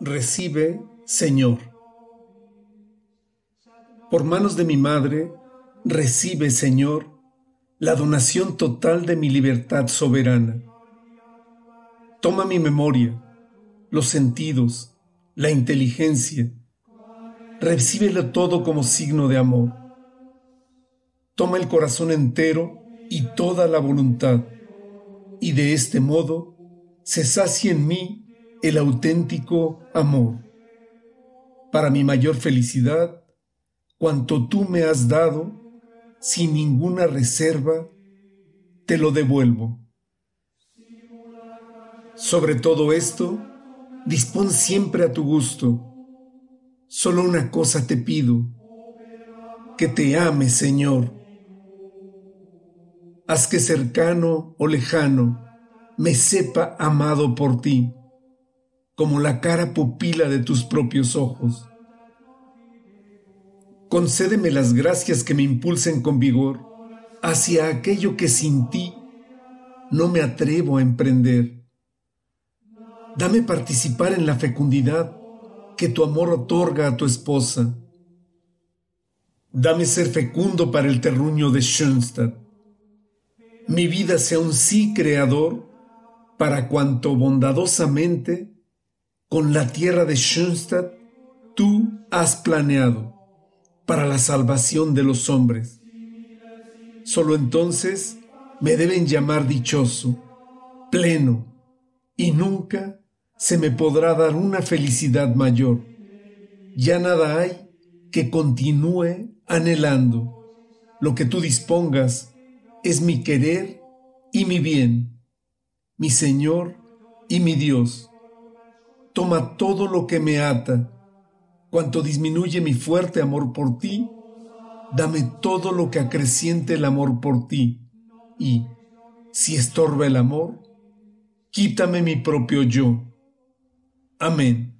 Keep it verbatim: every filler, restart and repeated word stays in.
Recibe, Señor. Por manos de mi madre, recibe, Señor, la donación total de mi libertad soberana. Toma mi memoria, los sentidos, la inteligencia, recíbelo todo como signo de amor. Toma el corazón entero y toda la voluntad, y de este modo se sacia en mí el auténtico amor. Para mi mayor felicidad, cuanto tú me has dado, sin ninguna reserva, te lo devuelvo. Sobre todo esto, dispón siempre a tu gusto. Solo una cosa te pido, que te ame, Señor. Haz que cercano o lejano me sepa amado por ti, como la cara pupila de tus propios ojos. Concédeme las gracias que me impulsen con vigor hacia aquello que sin ti no me atrevo a emprender. Dame participar en la fecundidad que tu amor otorga a tu esposa. Dame ser fecundo para el terruño de Schoenstatt. Mi vida sea un sí creador para cuanto bondadosamente con la tierra de Schoenstatt tú has planeado para la salvación de los hombres. Solo entonces me deben llamar dichoso, pleno, y nunca se me podrá dar una felicidad mayor. Ya nada hay que continúe anhelando. Lo que tú dispongas es mi querer y mi bien, mi Señor y mi Dios. Toma todo lo que me ata, cuanto disminuye mi fuerte amor por ti, dame todo lo que acreciente el amor por ti, y, si estorba el amor, quítame mi propio yo. Amén.